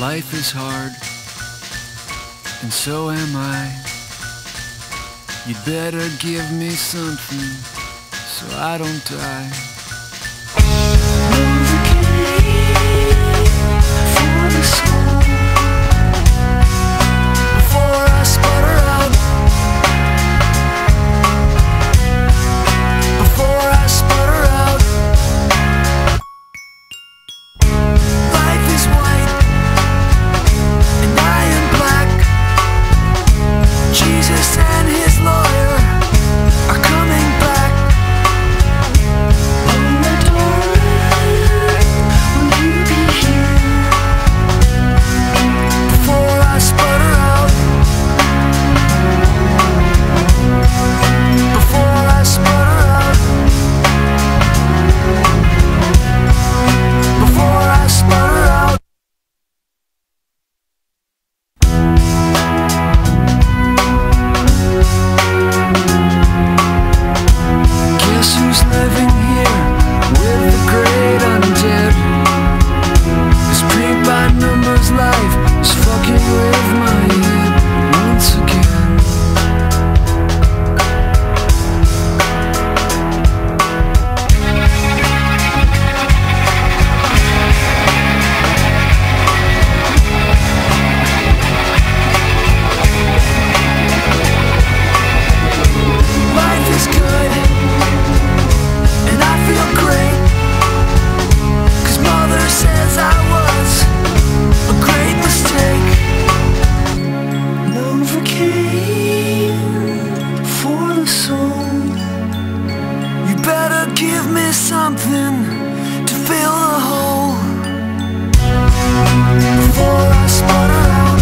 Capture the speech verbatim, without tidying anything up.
Life is hard, and so am I. You'd better give me something so I don't die. For the soul, before I sputter out, before I sputter out. Life is white and I am black. Jesus and his lawyer are coming back. Oh my darling, will you be here before I sputter out? Before I sputter out. Before I sputter out. Guess who's living here with the great undead? This paint by numbers life is fucking with my head once again. Life is good and I feel great, 'cause mother says I was a great mistake. Novocaine for the soul. You better give me something to fill the hole before I sputter out.